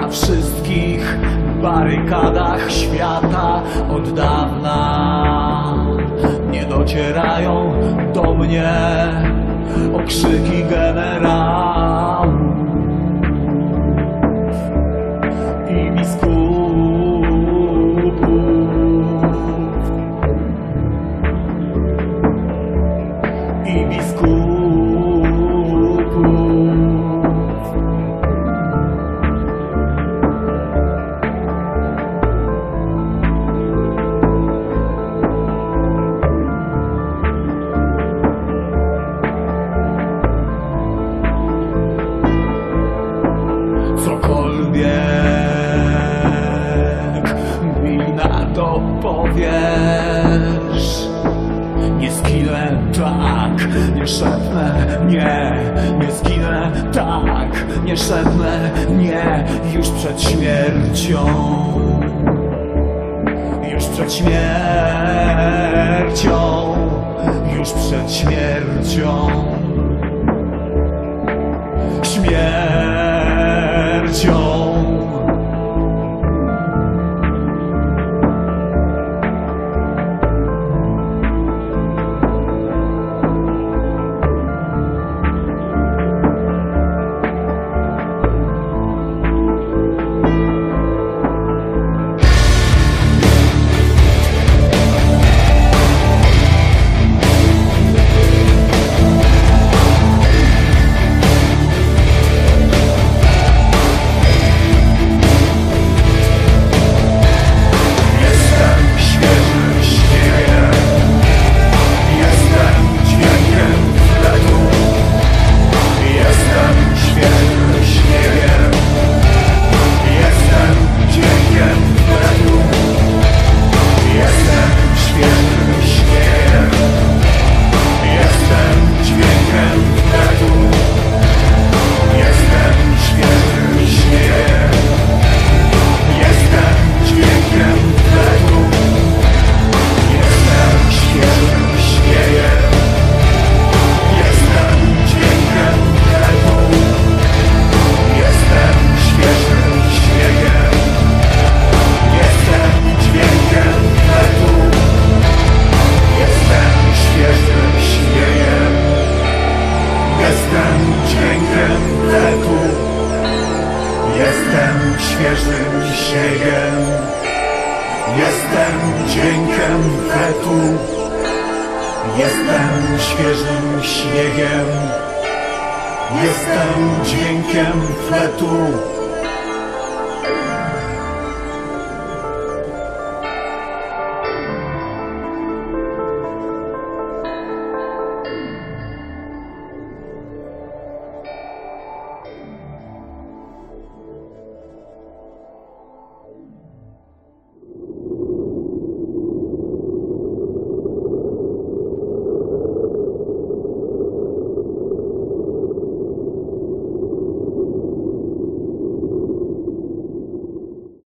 wszystkich barykadach świata od dawna nie docierają do mnie okrzyki generałów i biskupów i biskupów. Cokolwiek mi na to powiesz, nie zginę tak, nie szepnę, nie zginę tak, nie szepnę, nie, już przed śmiercią, już przed śmiercią, już przed śmiercią, śmiercią. Świeżym śniegiem, jestem dźwiękiem kwetu, jestem świeżym śniegiem, jestem dźwiękiem fletu.